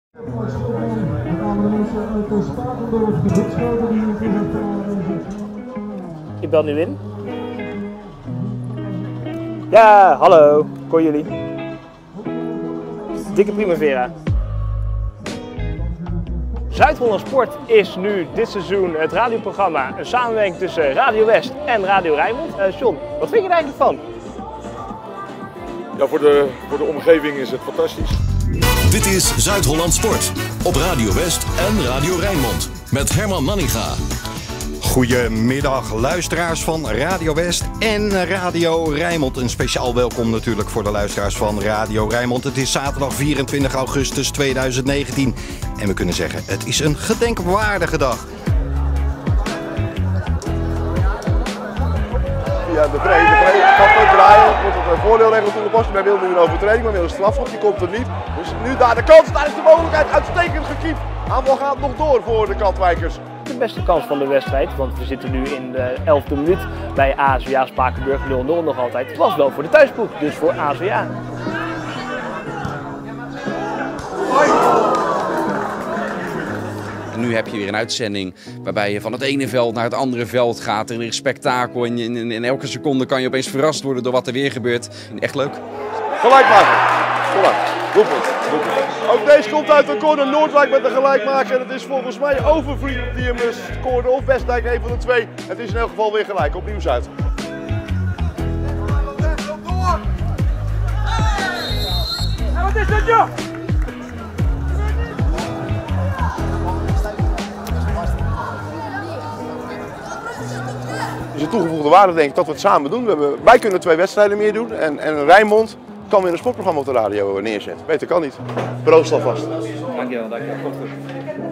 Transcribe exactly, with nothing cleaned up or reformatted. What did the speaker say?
Je belt nu in? Ja, hallo, ik hoor jullie. Dikke Primavera. Zuid-Holland Sport is nu dit seizoen het radioprogramma, een samenwerking tussen Radio West en Radio Rijnmond. Uh, John, wat vind je er eigenlijk van? Ja, voor de, voor de omgeving is het fantastisch. Dit is Zuid-Holland Sport op Radio West en Radio Rijnmond met Herman Nanninga. Goedemiddag luisteraars van Radio West en Radio Rijnmond. Een speciaal welkom natuurlijk voor de luisteraars van Radio Rijnmond. Het is zaterdag vierentwintig augustus tweeduizend negentien en we kunnen zeggen het is een gedenkwaardige dag. Ja, de Vree, de Vree gaat ook draaien, wordt het voordeelregel toegepast. Men wil nu een overtreding, men wil een strafschop, die komt er niet. Dus nu daar de kans, daar is de mogelijkheid, uitstekend gekiept. Aanval gaat nog door voor de Katwijkers. De beste kans van de wedstrijd, want we zitten nu in de elfde minuut bij A S W A Spakenburg nul nul nog altijd. Het was wel voor de thuisploeg, dus voor A S W A. Nu heb je weer een uitzending waarbij je van het ene veld naar het andere veld gaat. En er is spektakel en in, in, in elke seconde kan je opeens verrast worden door wat er weer gebeurt. Echt leuk. Gelijkmaker. Voilà. Doelpunt. Ook deze komt uit de corner. Noordwijk met de gelijkmaker. En het is volgens mij Overvliet die hem scoorde. Of Westdijk, een van de twee. Het is in elk geval weer gelijk. Opnieuw Zuid. En wat is dat, joh? Dus de toegevoegde waarde denk ik dat we het samen doen. We hebben, wij kunnen twee wedstrijden meer doen. En, en Rijnmond kan weer een sportprogramma op de radio neerzetten. Beter kan niet. Proost alvast. Dankjewel, dankjewel. Komt goed.